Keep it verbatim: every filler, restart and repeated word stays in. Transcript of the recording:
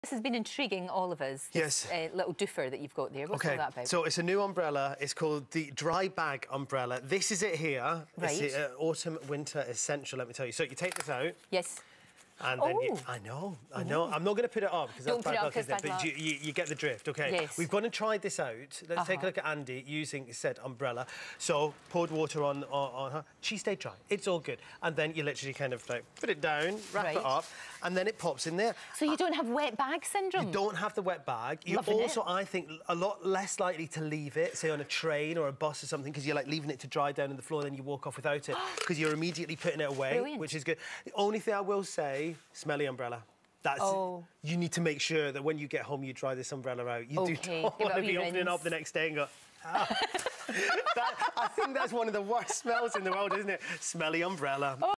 This has been intriguing all of us. This, Yes. uh, little doofer that you've got there. What's okay. all that about? So it's a new umbrella. It's called the Dry Bag Umbrella. This is it here. Right. It's the uh, Autumn Winter Essential, let me tell you. So you take this out. Yes. And then you, Oh. I know, I know. I'm not going to put it up because that's Don't put bad it up luck, 'cause isn't it? bad But you, luck. you, you get the drift, OK? Yes. We've gone and tried this out. Let's Uh-huh. take a look at Andy using said umbrella. So poured water on, on, on her. She stayed dry. It's all good. And then you literally kind of like put it down, wrap Right. it up, and then it pops in there. So you don't have wet bag syndrome? You don't have the wet bag. You're Loving also, it. I think, a lot less likely to leave it, say, on a train or a bus or something, because you're, like, leaving it to dry down on the floor, then you walk off without it, because you're immediately putting it away, Brilliant. which is good. The only thing I will say, smelly umbrella. That's, oh. You need to make sure that when you get home, you dry this umbrella out. You okay. do not Give it want a to be wee opening rinse. up the next day and go, ah. that, I think that's one of the worst smells in the world, isn't it? Smelly umbrella. Oh.